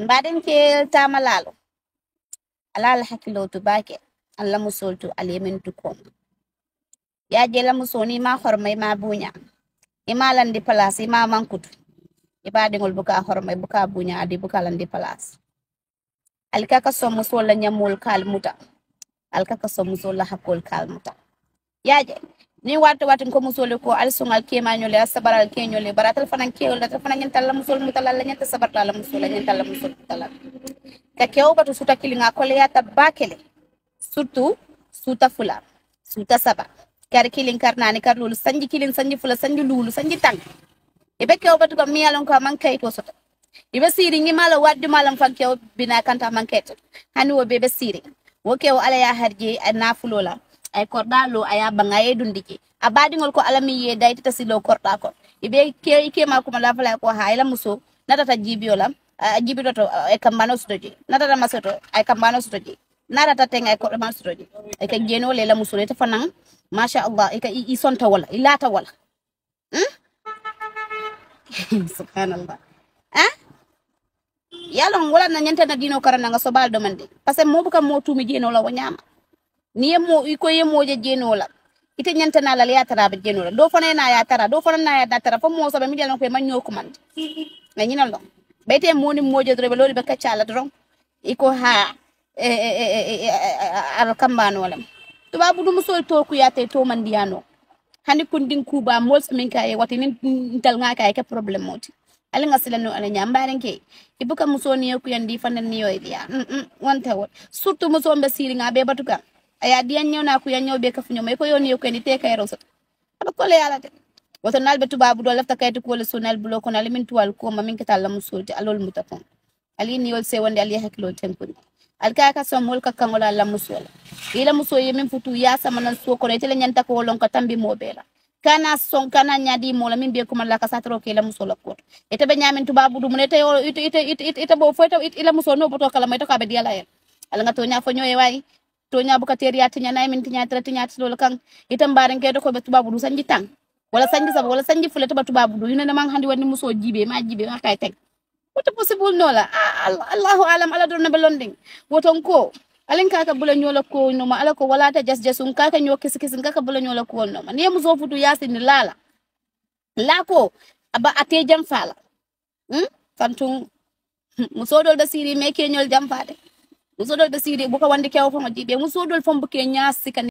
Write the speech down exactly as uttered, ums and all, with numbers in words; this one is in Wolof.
mbaɗen ke tamalalo alala hakkilo to bake alla musol to alemin to kom ya je la musoni ma hormay ma bunya ima landi place ima mankutu ibade ngol buka hormay buka bunya adi buka landi place alkaka so musol la nyamul kalmuta alkaka so musol la hakol kalmuta yaje ni watu watu ko musole ko alsungal kema nyole sabaral ke nyole baratal fanan ke wala fanan nyental la musul mutala la nyenta sabarta la musul nyental la musul mutala ka kew batu suta kilinga ko le yata bakele surtout suta fula suta saba kar kilin karnani kar lulu sanji kilin sanji fula sanji lulu sanji tang ibe kew batu ko miyalon ko man kayto sota ibe siri ngi mala waddi malam fan kew bina kanta man kayto hani wo bebe siri wo kew ala ya harje na fulola ay kordalo aya bangaye dundiki abadi ngol ko alami ye dayti tasilo korda ko ibe ke ke ma kuma la fala ko hayla muso natata jibiola jibi to e kambano sutoji natata masoto ay kambano sutoji natata tenga ko ma sutoji e ka jeno le la muso le ta fanan masha Allah e ka i sonta wala ilata wala hmm subhanallah ah yalon wala na nyanta na dino karana nga sobal do mande parce que mo buka mo tumi jeno la wanyama ni mo iko yemo je jenola ite nyanta na la ya tara be jenola do fana na ya tara do fana na ya tara fo mo so be mi del ko man ñoko man mais ñina lo bete mo ni moje do be lori be kaccala do iko ha e e al kambano wala to babu dum so to ku ya te to man diano hani kundin kuba mol min kay wati nin tal nga kay ke problème moti ali nga silano ala nyambaren ke ibuka muso ni ku yandi fanan ni yoy dia wonta won surtout muso be siri nga be batuka aya diyan ñew na ku ya ñew be ka fu ñew may ko yoni ko ni te kay rosat ko le yalla de woto nal be tubabu do lafta kaytu ko le sonal bulo ko nal min tuwal ko ma min ka talla musulti alol mutafon ali ni yol se wonde ali hakilo tempuni al ka ka somol ka kangola la musola ila muso yemin futu ya sama nan so ko ne tele nyanta ko lon ko tambi mobela kana son kana nyadi mo la min be ko man la ka satro ke la musola ko ete be nyamin tubabu du munete ite ite ite ite bo foto ila muso no boto kala may to ka be diala yel ala nga to nya fo ñoy way to nya bu ka teri atinya nay min tinya trati nya tilo kan itam baren ke do ko be tubabu du sanji tang wala sanji sab wala sanji fule to ba tubabu du yina man handi wani muso jibe ma jibe ma kay tek woto possible no la Allahu alam ala do na be londing woton ko alen kaka bula nyola ko no ma ala ko wala ta jas jasun kaka nyo kis kis kaka bula nyola ko no ma ne muso futu yasin lala la ko aba ate jam fala hm kantung muso dol da siri me ke nyol jam fade muso dol da siri bu ko wandi kew fo jibe muso dol fo bu ke nyaasi